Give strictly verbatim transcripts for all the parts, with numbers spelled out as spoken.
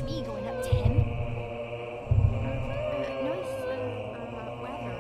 catch me going up to him. Uh, nice uh, weather.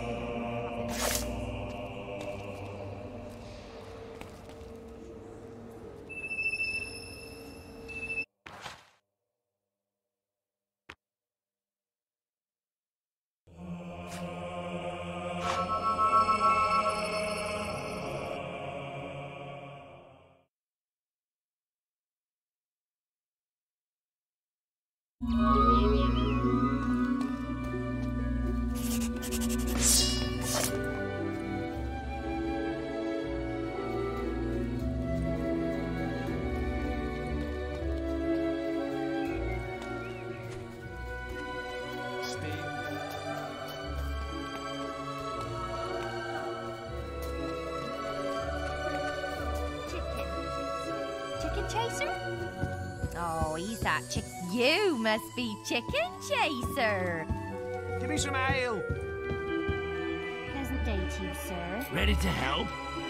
Chicken Chaser? Oh, he's that chick. You must be Chicken Chaser. Give me some ale. Pleasant day to you, sir. Ready to help?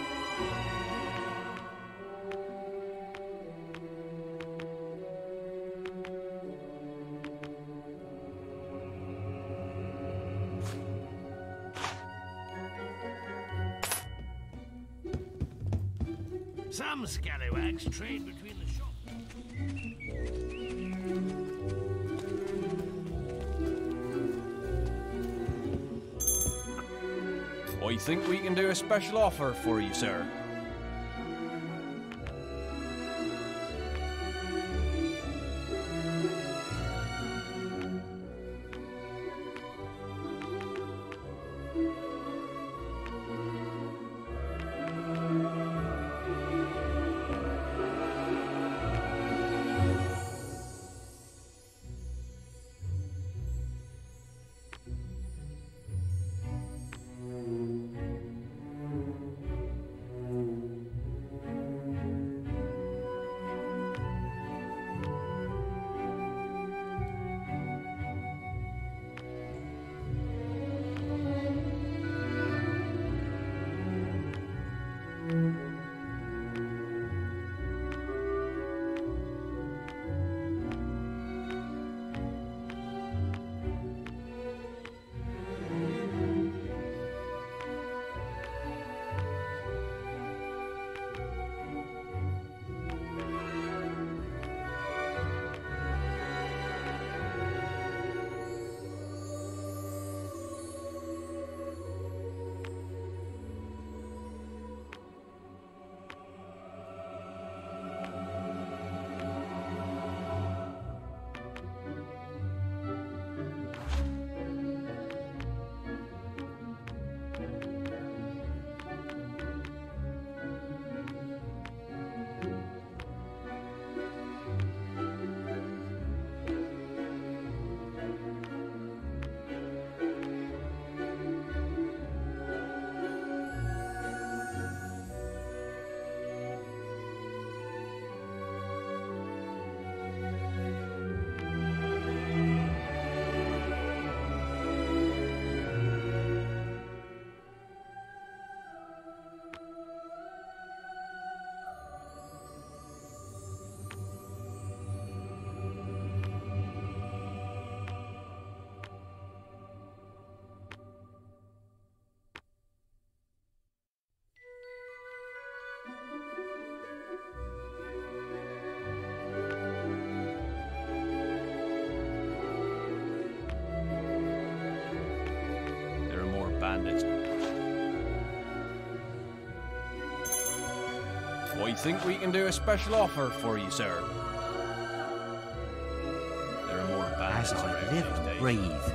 Some scallywags trade between the shops. I think we can do a special offer for you, sir. Bandits. I think we can do a special offer for you, sir. There are more bandits As I around live these and days. breathe.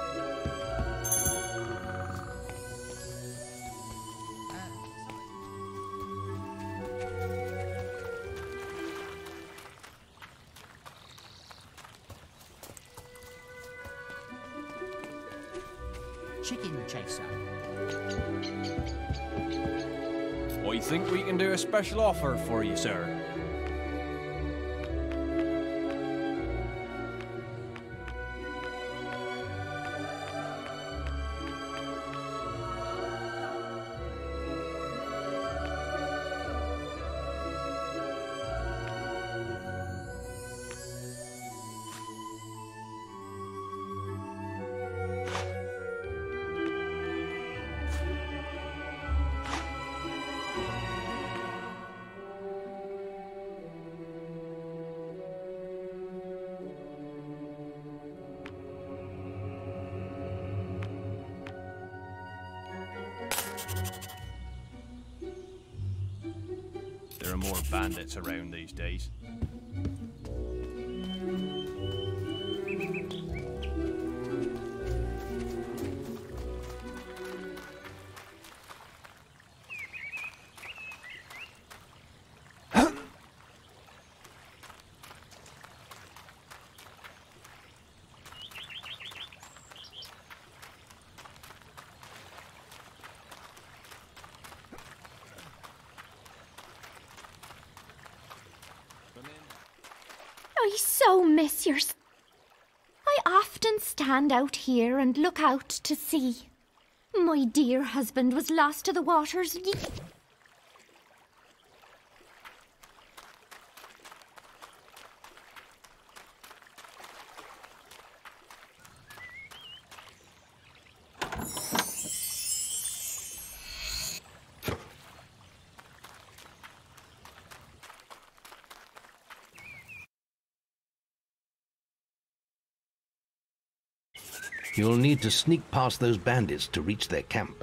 Chicken Chaser. I think we can do a special offer for you, sir. more bandits around these days. I so miss your... I often stand out here and look out to sea. My dear husband was lost to the waters. Ye You'll need to sneak past those bandits to reach their camp.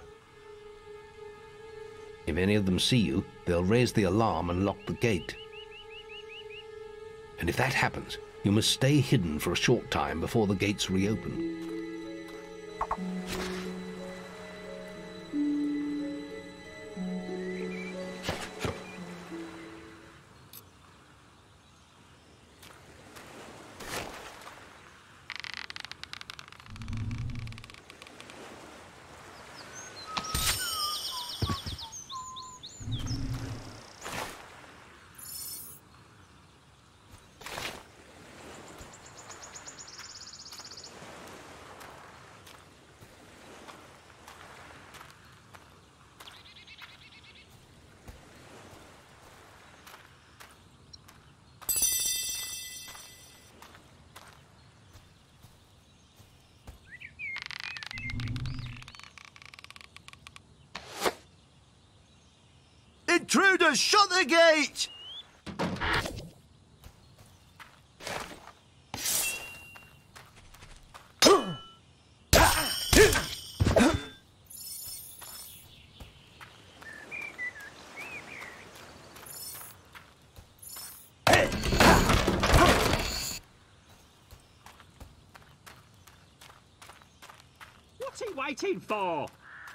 If any of them see you, they'll raise the alarm and lock the gate. And if that happens, you must stay hidden for a short time before the gates reopen. Intruders, shut the gate! What's he waiting for?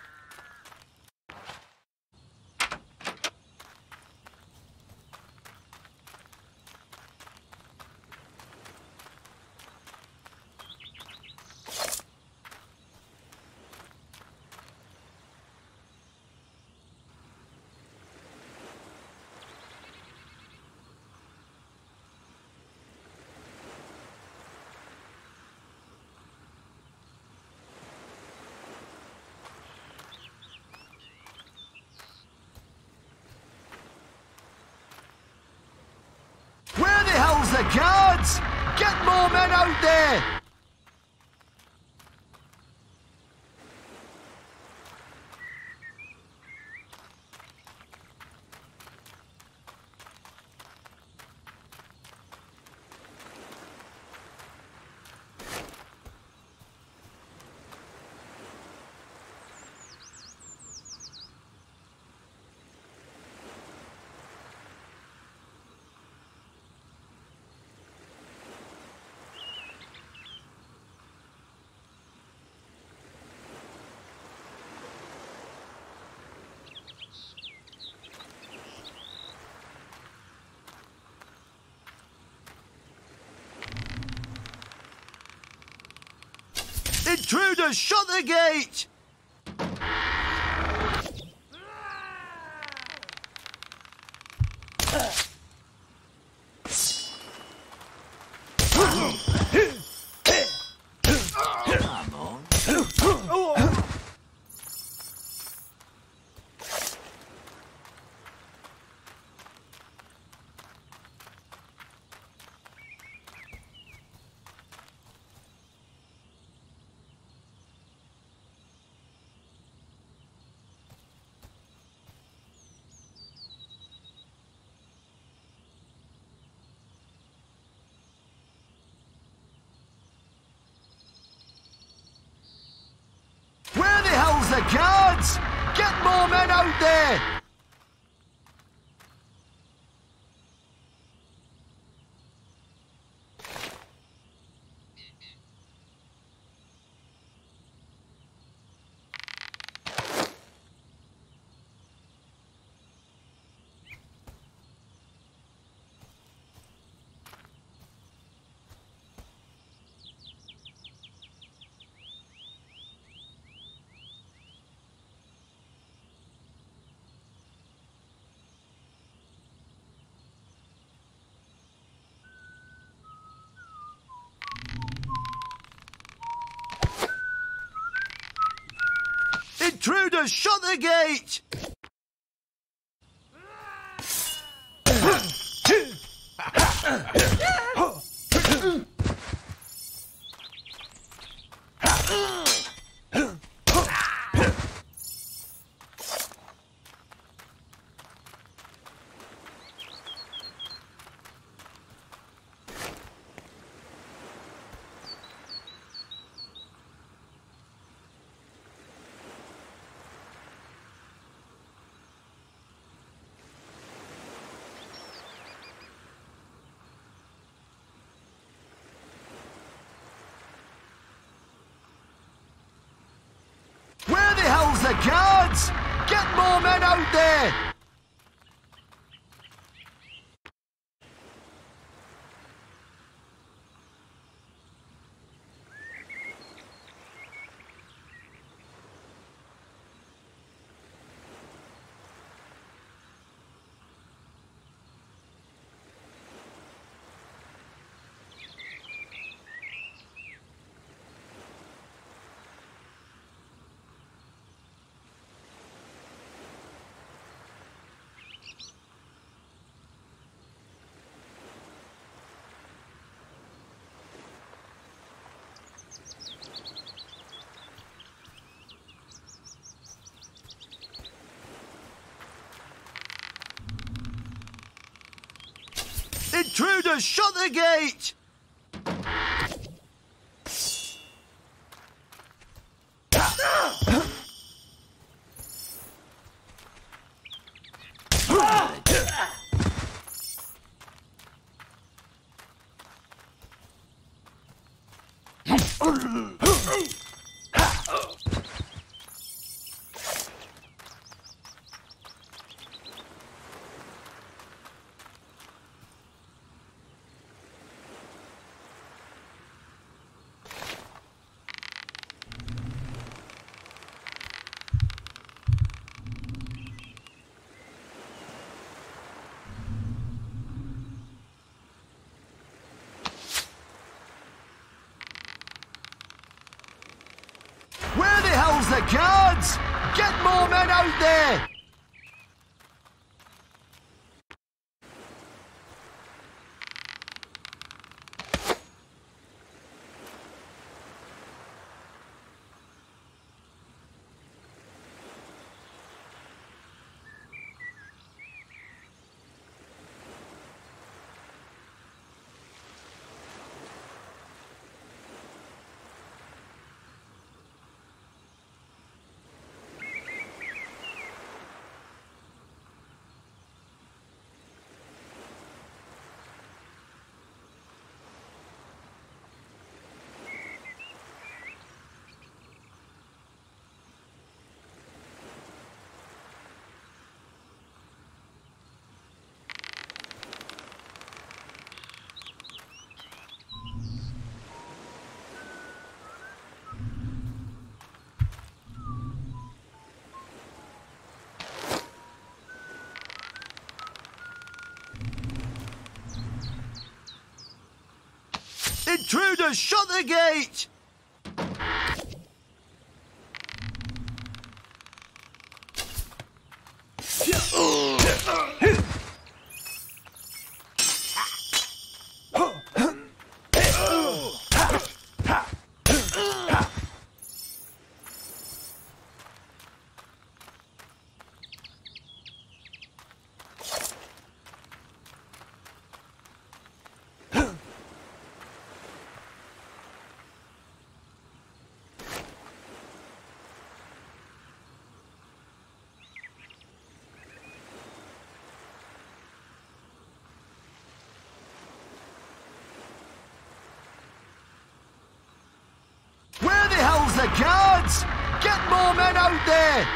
The guards! Get more men out there! Intruders, shut the gate! The guards! Get more men out there! Intruders, shut the gate! Where the hell's the guards? Get more men out there! Intruders, shut the gate! Where the hell's the guards? Get more men out there! Intruders, shut the gate! Where the hell's the guards? Get more men out there!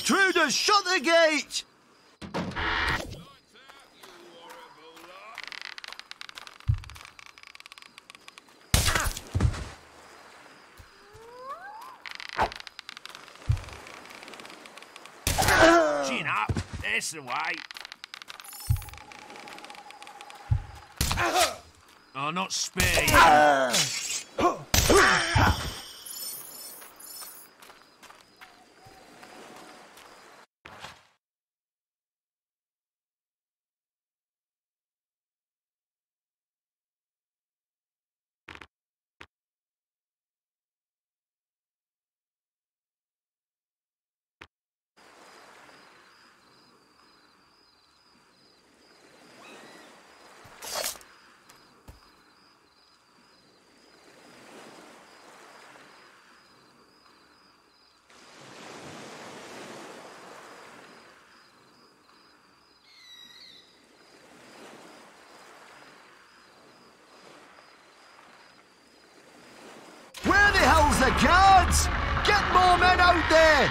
Intruders, shut the gate! Chin up. That's the way. I'll not spare you. Where the hell's the guards? Get more men out there!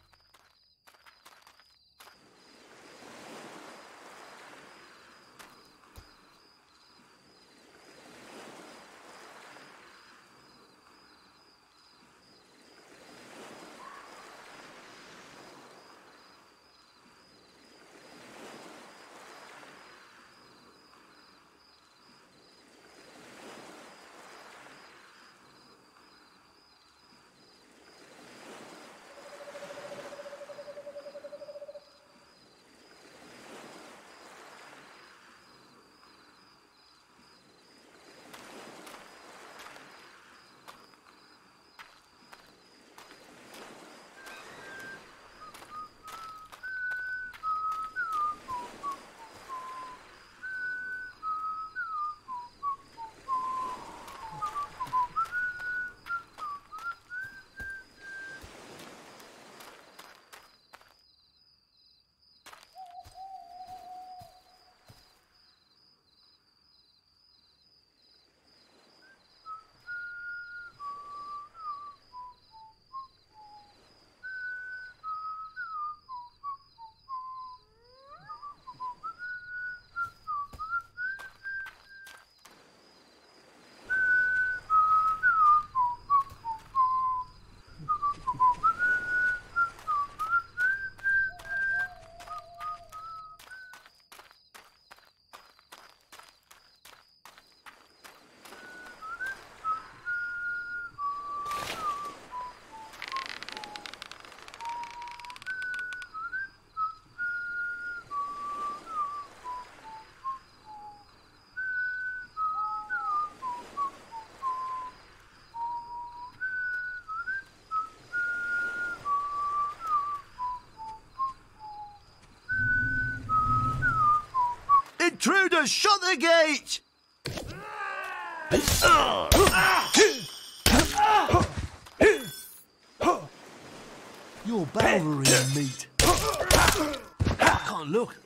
Intruders, shut the gate! You're Balverine meat. I can't look.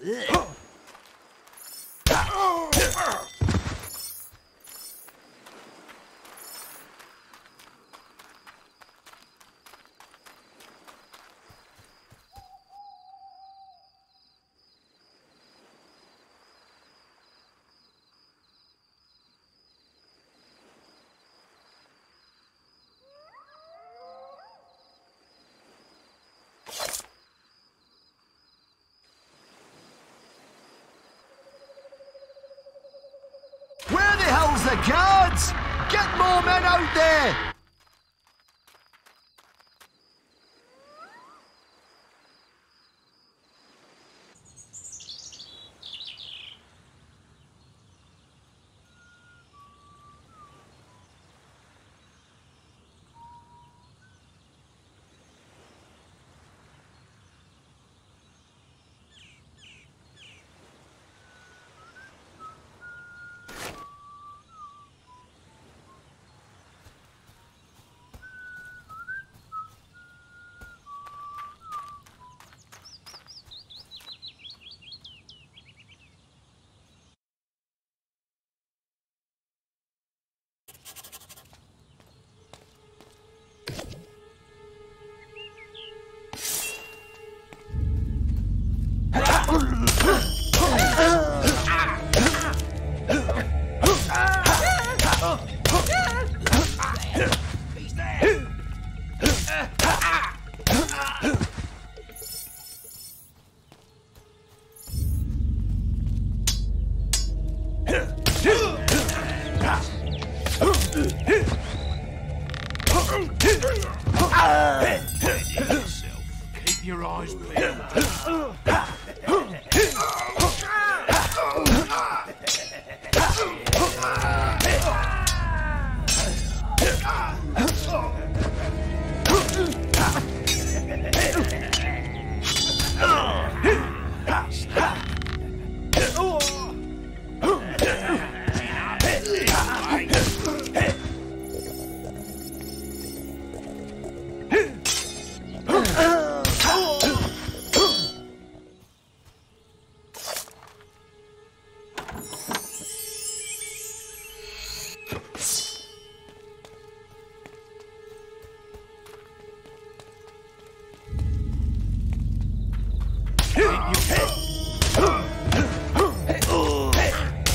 Where the hell's the guards? Get more men out there!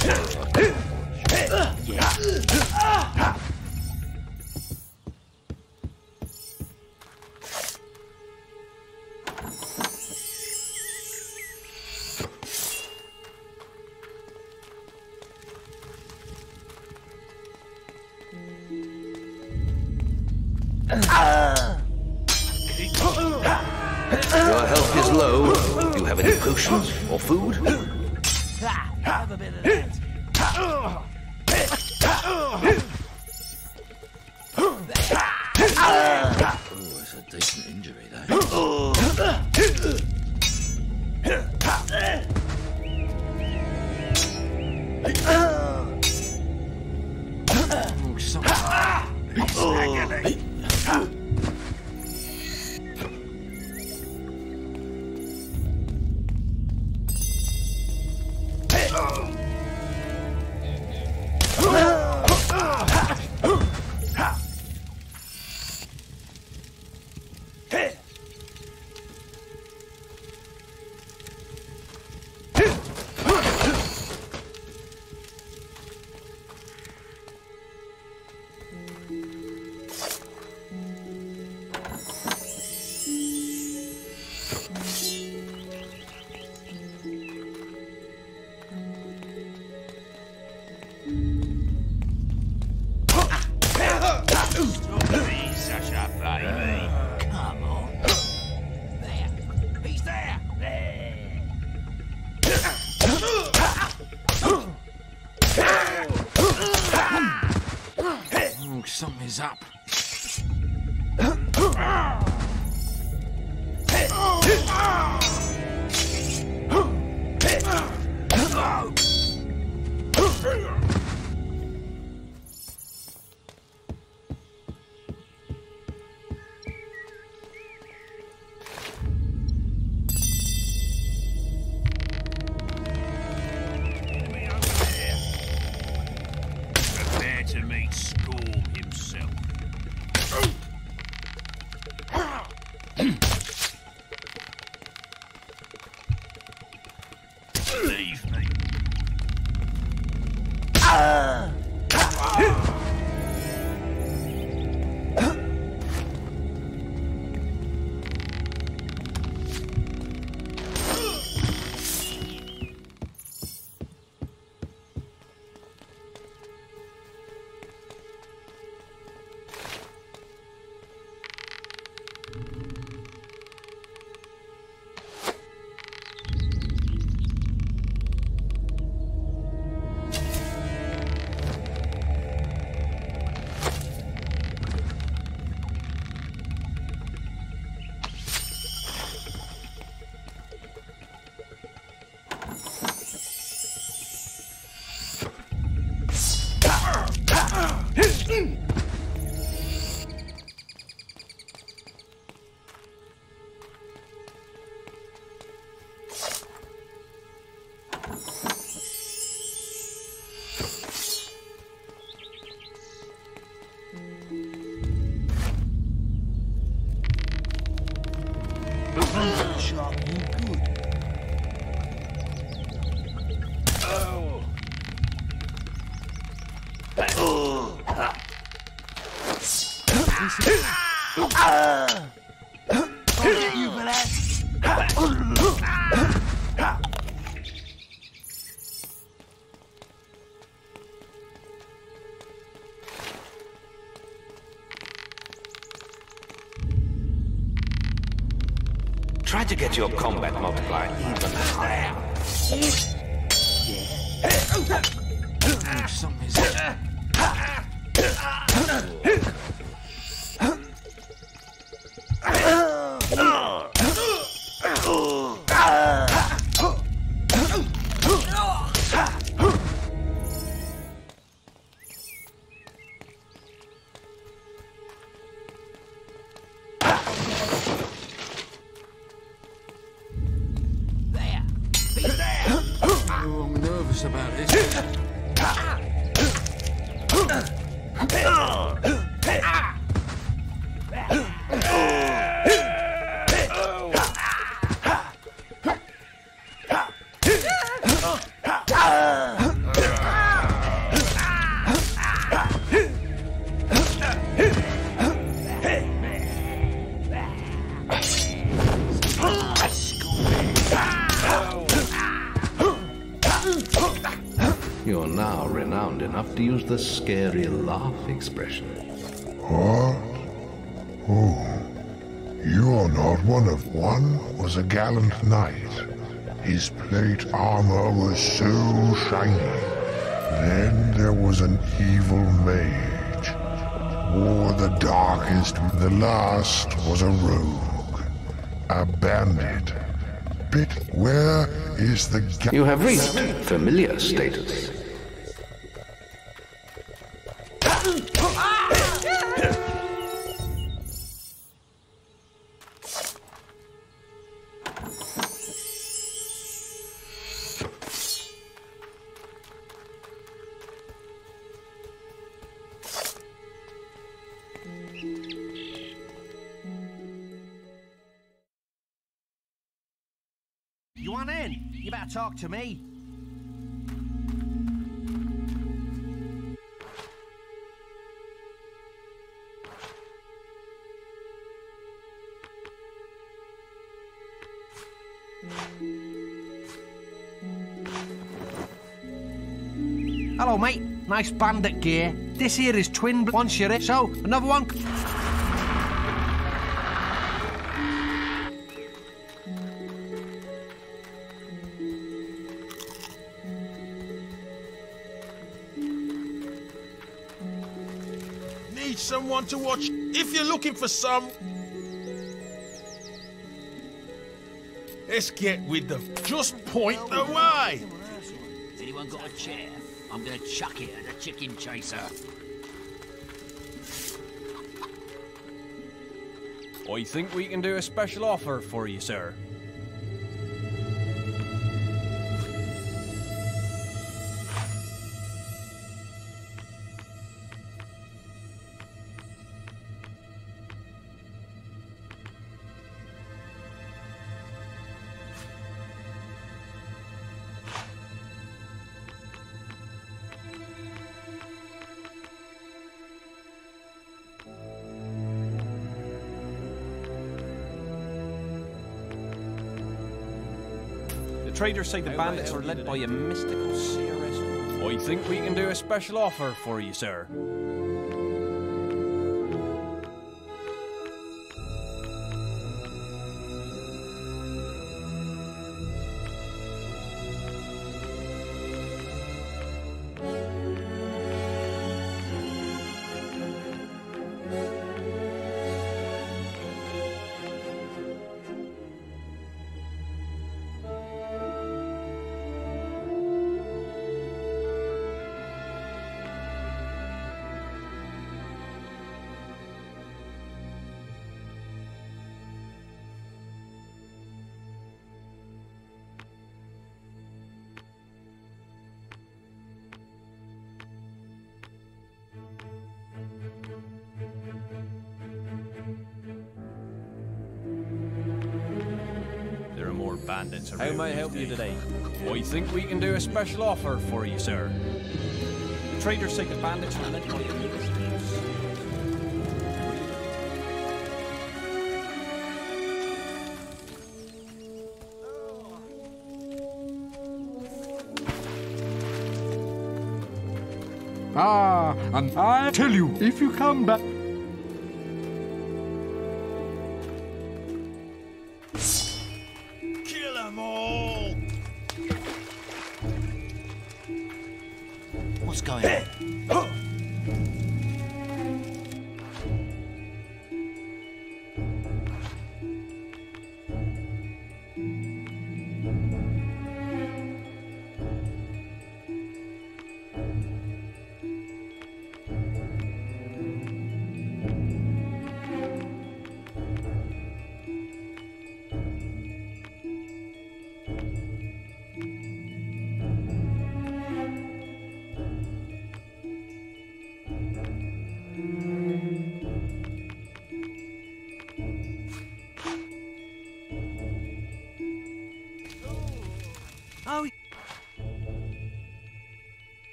Your health is low. Do you have any potions or food? Have a bit of that. Oh, it's a decent injury, though. Oh, something. It's agony. Something's up. Prepare to meet Scorn himself. Leave me. Sharp, you good. Oh. Oh. I'll get you for that. Try to get your combat multiplier even higher. Oh, something's up. Oh, I'm nervous about this. now renowned enough to use the scary laugh expression. What? Oh, you're not one of one was a gallant knight. His plate armor was so shiny. Then there was an evil mage. Wore the darkest. The last was a rogue. A bandit. Bit, where is the ga- You have reached familiar status. You want in? You better talk to me. Hello, mate. Nice bandit gear. This here is twin one shirret, so another one. Need someone to watch. If you're looking for some, let's get with the. Just point the way. Anyone got a chair? I'm gonna chuck it at the chicken chaser. I think we can do a special offer for you, sir. The traders say the bandits are led by a mystical seeress. I think we can do a special offer for you, sir. There are more bandits around. How may I help you today? I think we can do a special offer for you, sir. The traders say the bandits are led by a mystical seeress. Ah, and I tell you, if you come back... Kill them all. What's going on?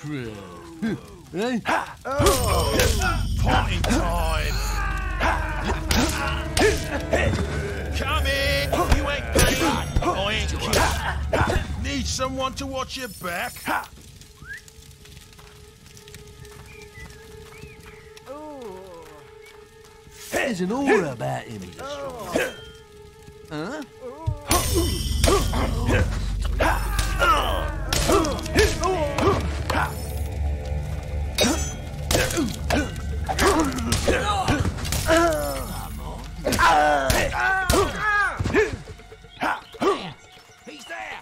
Eh? Party time! Come in! You ain't playing! I ain't kidding! Need someone to watch your back? There's an aura about him. Huh? He's there!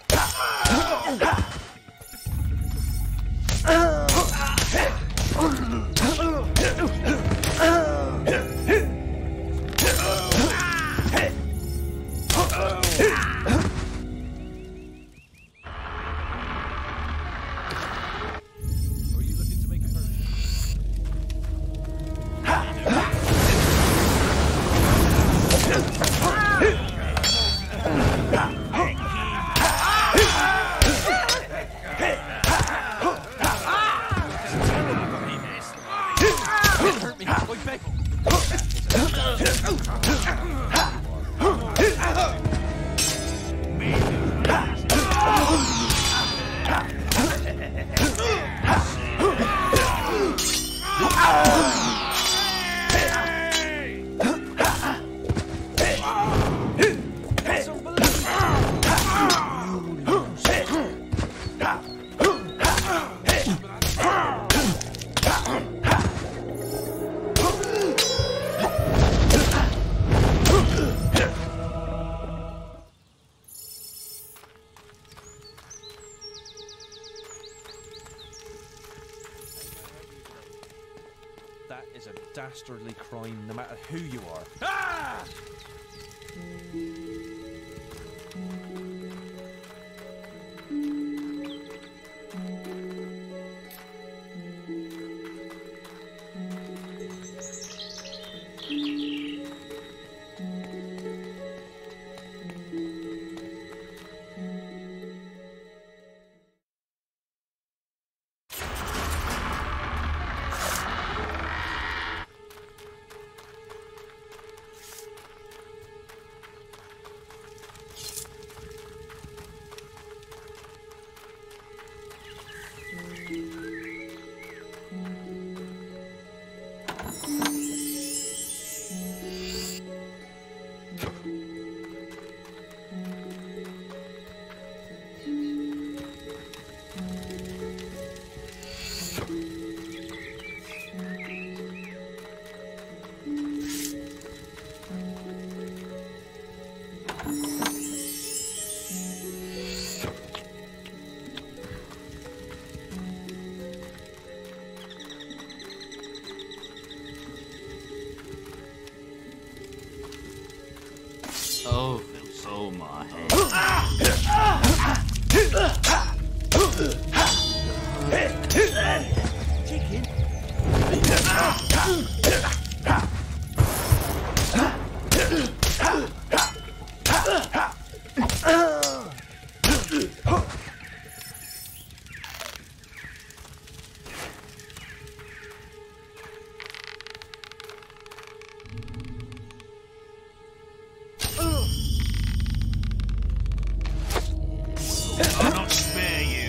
That is a dastardly crime, no matter who you are. Ah! Oh, oh my head. Chicken? I'll not spare you.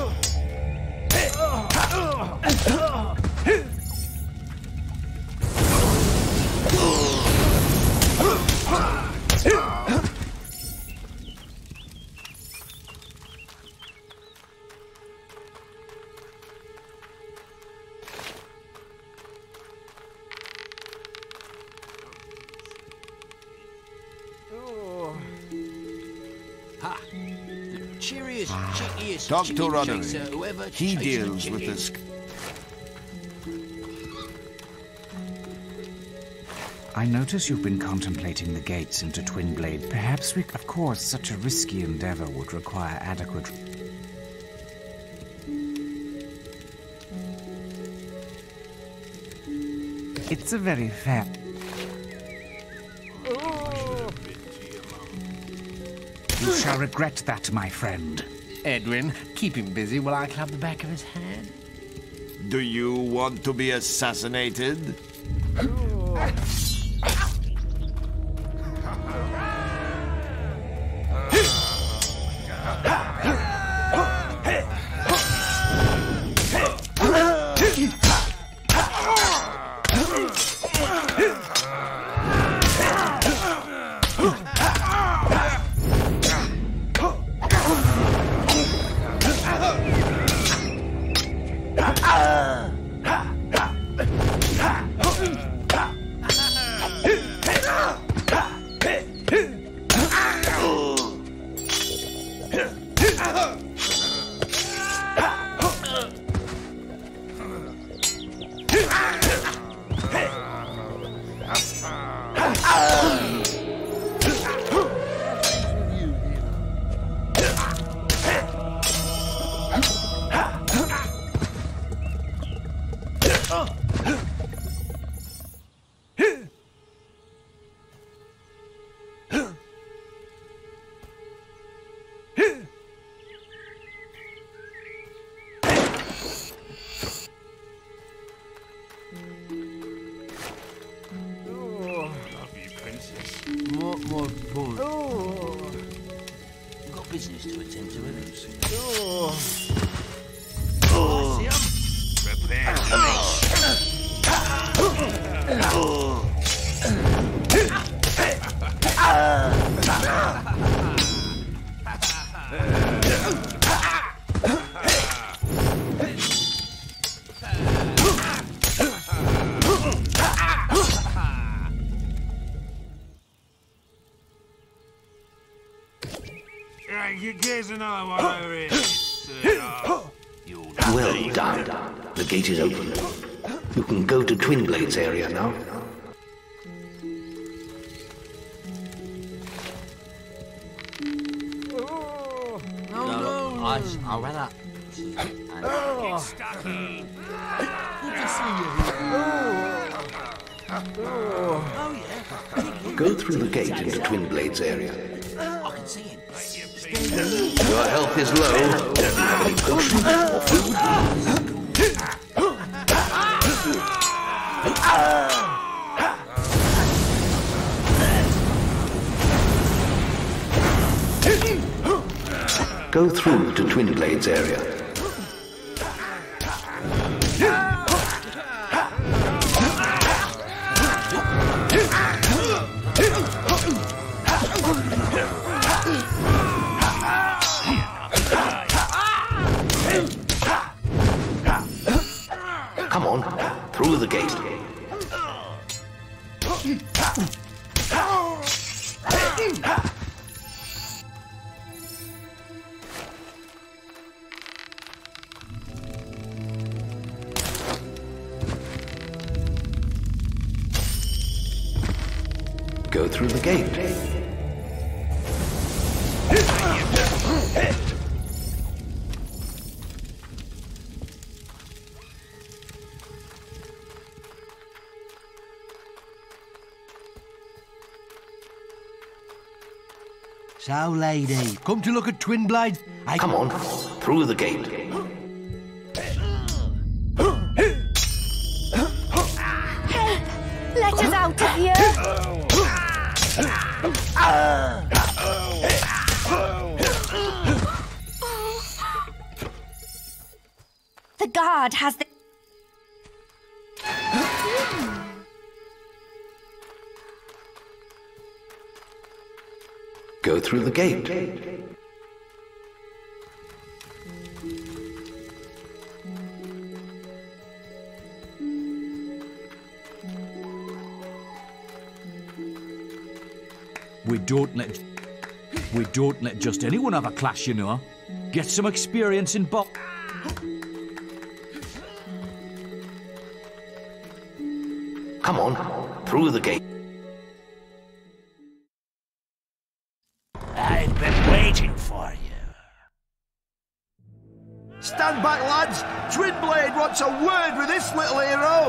Ha! The cheeriest, chickiest Doctor chicken Roderick. chaser who ever He chased a deals with chicken. this. I notice you've been contemplating the gates into Twinblade. Perhaps we... Of course, such a risky endeavor would require adequate... It's a very fair... You shall regret that, my friend. Edwin, keep him busy while I club the back of his head. Do you want to be assassinated? More, more bull. Oh. We've got business to attend to, haven't we? Oh. Oh. Prepare to Here's another one over here. Well done. The gate is open. You can go to Twinblade's area now. Oh, no, no. I, I'll run up. Oh. Get stuck in. Good to see you here. Oh. Oh, yeah. Go through the gate into Twinblade's area. I can see him. Your health is low. Do you have any potions or food? Go through to Twinblade's area. Come on, through the gate. Go through the gate. So, lady, come to look at Twinblade? I... Come on, through the gate. Help! Let us out of here! The guard has the... Go through the gate. We don't let... We don't let just anyone have a clash, you know. Get some experience in bo... Come on, through the gate. I've been waiting for you. Stand back, lads! Twinblade wants a word with this little hero!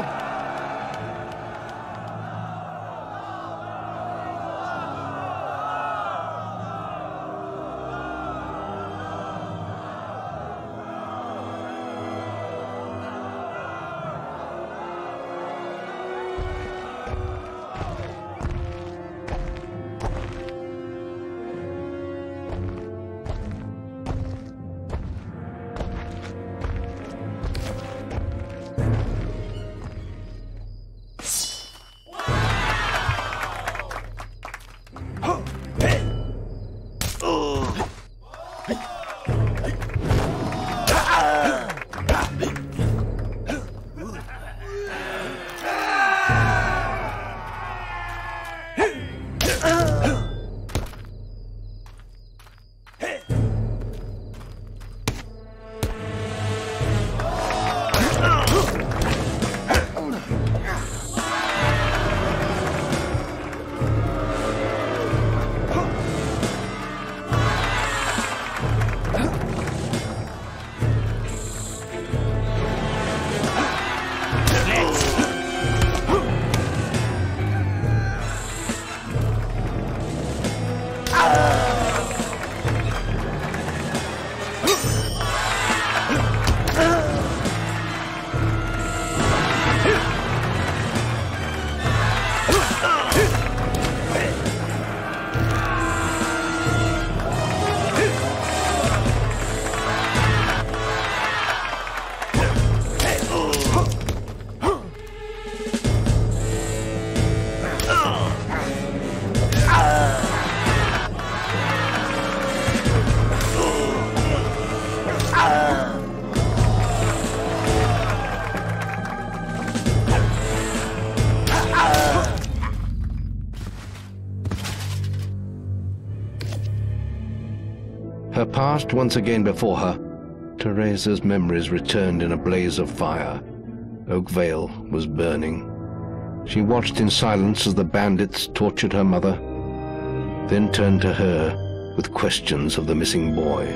Her past once again before her, Teresa's memories returned in a blaze of fire. Oakvale was burning. She watched in silence as the bandits tortured her mother, then turned to her with questions of the missing boy.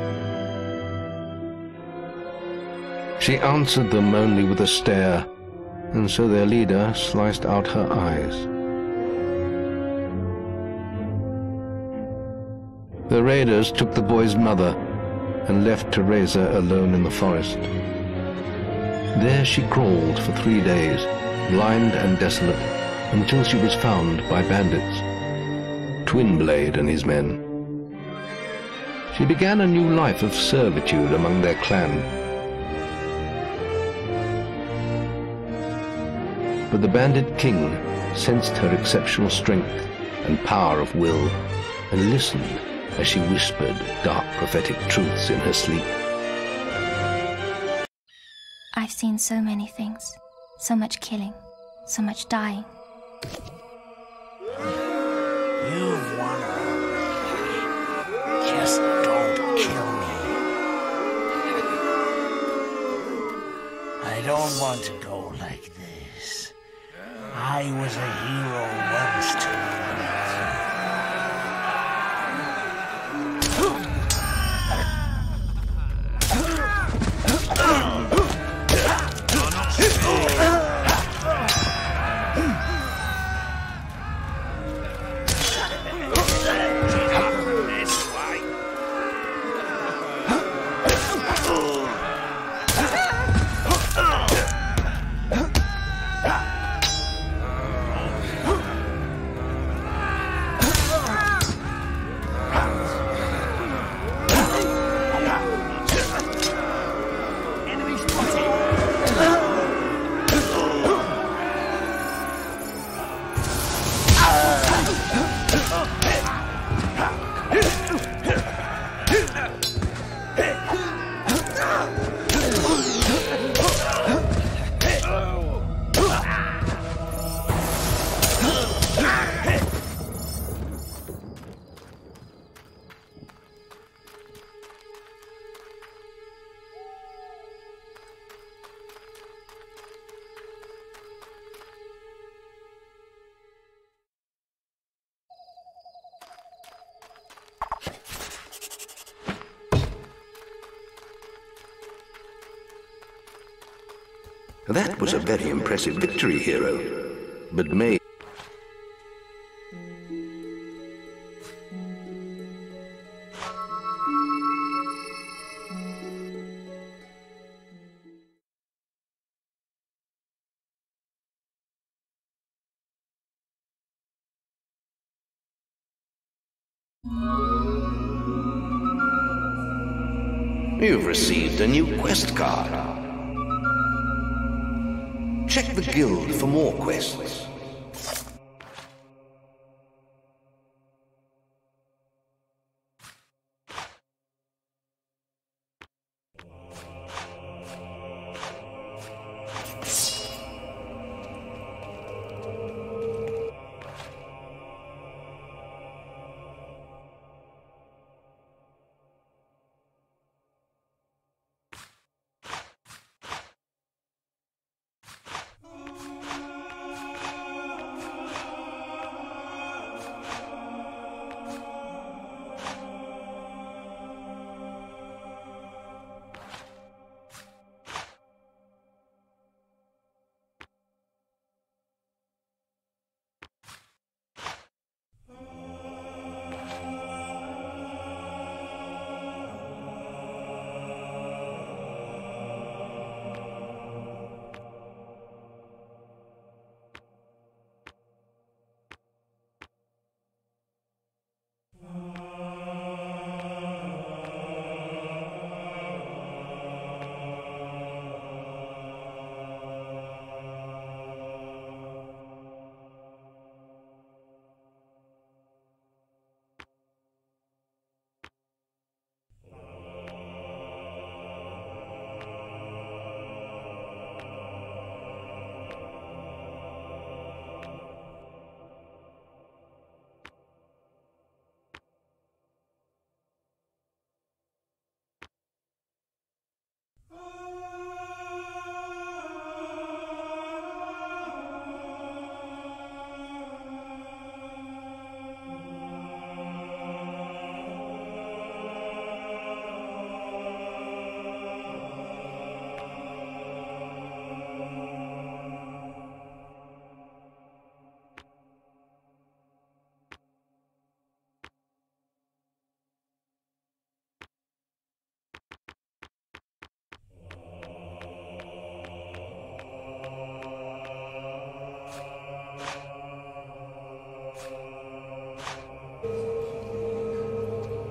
She answered them only with a stare, and so their leader sliced out her eyes. The raiders took the boy's mother and left Teresa alone in the forest. There she crawled for three days, blind and desolate, until she was found by bandits, Twinblade and his men. She began a new life of servitude among their clan. But the bandit king sensed her exceptional strength and power of will, and listened as she whispered dark prophetic truths in her sleep. I've seen so many things. So much killing. So much dying. You've won already. Just don't kill me. I don't want to go like this. I was a hero once to you. That was a very impressive victory, hero. But may... You've received a new quest card. check the guild for more quests.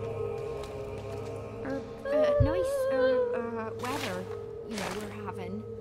Er, uh, nice, er, uh, weather, you know, we're having.